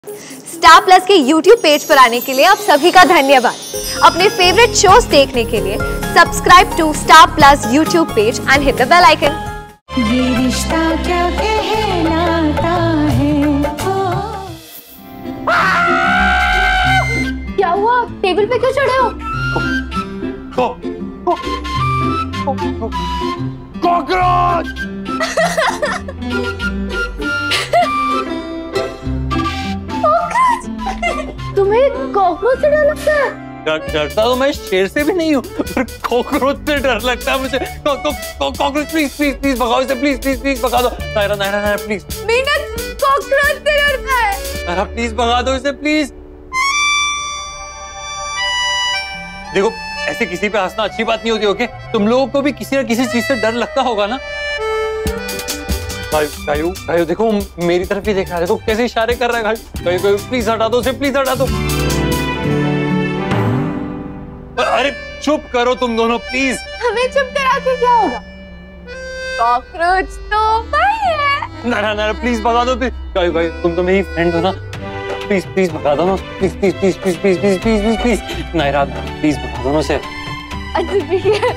Star Plus के YouTube page पर आने के लिए आप सभी का धन्यवाद। अपने फेवरेट शोज देखने के लिए subscribe to Star Plus YouTube page and hit the bell icon. Yeh Rishta क्या कहलाता है? क्या हुआ? टेबल पे क्यों चढ़े हो? कॉकरोच! तुम्हें कॉकरोच से डर लगता है? डरता तो मैं शेर से भी नहीं हूँ, पर कॉकरोच से डर लगता है मुझे। कॉकरोच प्लीज प्लीज प्लीज भगाओ इसे, प्लीज प्लीज प्लीज भगा दो। नायरा नायरा नायरा प्लीज। मीनत कॉकरोच से डरता है। नायरा प्लीज भगा दो इसे प्लीज। देखो ऐसे किसी पे हंसना अच्छी बात नहीं होती, ओके? तुम लोगों को भी किसी न किसी चीज से डर लगता होगा ना। गायू देखो मेरी तरफ ही देखा है, देखो कैसे इशारे कर रहा है। गायू प्लीज हटा दो उसे, प्लीज हटा दो। अरे चुप करो तुम दोनों प्लीज। हमें चुप करा के क्या होगा? कॉकरोच तो भाई है। ना प्लीज भगा दो प्लीज। गायू तुम तो मेरी फ्रेंड हो ना, प्लीज प्लीज भगा दो ना, please please please please please please please please please. Naira please भगा दो ना उसे। अच्छा ठीक है।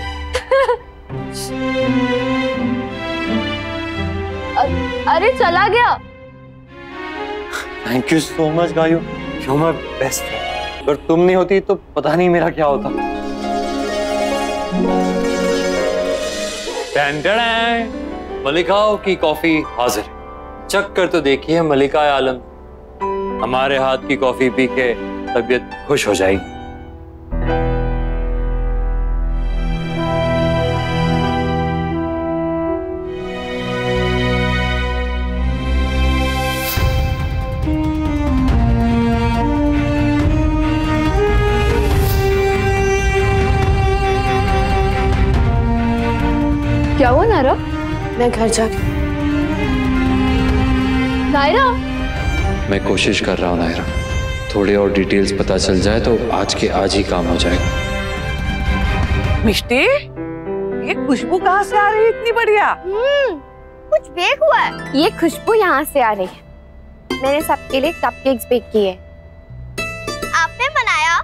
अरे चला गया। थैंक यू सो मच गायू, यू माय बेस्ट फ्रेंड। अगर तुम नहीं होती तो पता नहीं मेरा क्या होता। मलिकाओं की कॉफी हाजिर। चख कर तो देखिए मलिका आलम, हमारे हाथ की कॉफी पी के तबीयत खुश हो जाएगी। क्या हुआ नायरा? मैं घर जाके। नायरा मैं कोशिश कर रहा हूँ नायरा, थोड़ी और डिटेल्स पता चल जाए तो आज के आज ही काम हो जाएगा। मिष्टी, ये खुशबू कहाँ से आ रही है इतनी बढ़िया? कुछ बेक हुआ है। ये खुशबू यहाँ से आ रही है। मैंने सबके लिए कपकेक्स बेक किए। आपने बनाया?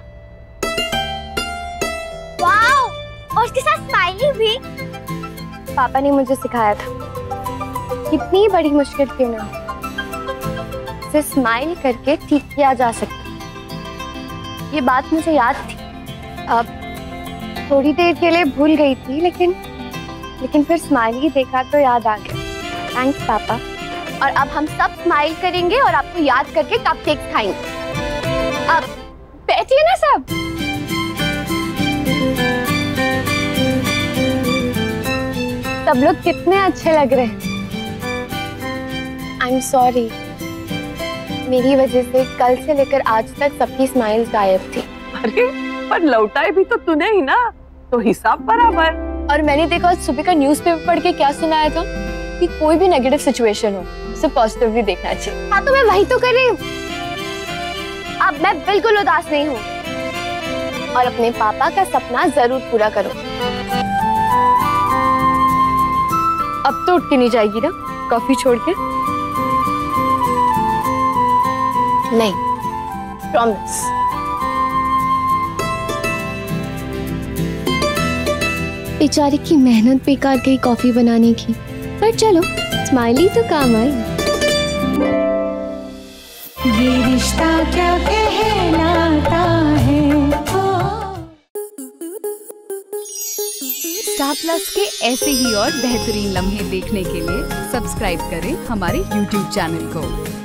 वाओ! और उसके साथ स्माइली भी। पापा ने मुझे सिखाया था, कितनी बड़ी मुश्किल क्यों ना से स्माइल करके ठीक किया जा सकता। ये बात मुझे याद थी। अब थोड़ी देर के लिए भूल गई थी, लेकिन फिर स्माइल ही देखा तो याद आ गया। थैंक्स पापा। और अब हम सब स्माइल करेंगे और आपको याद करके कपकेक्स खाएंगे। अब बैठिए ना सब। सब लोग कितने अच्छे लग रहे हैं। आई एम सॉरी, मेरी वजह से कल से लेकर आज तक सबकी स्माइल्स गायब थी। अरे पर लौटाए भी तो तूने ही ना, तो हिसाब बराबर। और मैंने देखा आज सुबह का न्यूज़पेपर पढ़ के क्या सुनाया था कि कोई भी नेगेटिव सिचुएशन हो उसे पॉजिटिवली देखना चाहिए। हाँ तो मैं वही तो कर रही हूँ। अब मैं बिल्कुल उदास नहीं हूँ और अपने पापा का सपना जरूर पूरा करो। अब तो उठ के नहीं जाएगी ना कॉफी छोड़ के? नहीं, प्रॉमिस। बेचारी की मेहनत बेकार गई कॉफी बनाने की, पर चलो स्माइली तो काम आई। ये रिश्ता क्या कहलाता है? स्टार प्लस के ऐसे ही और बेहतरीन लम्हे देखने के लिए सब्सक्राइब करें हमारे YouTube चैनल को।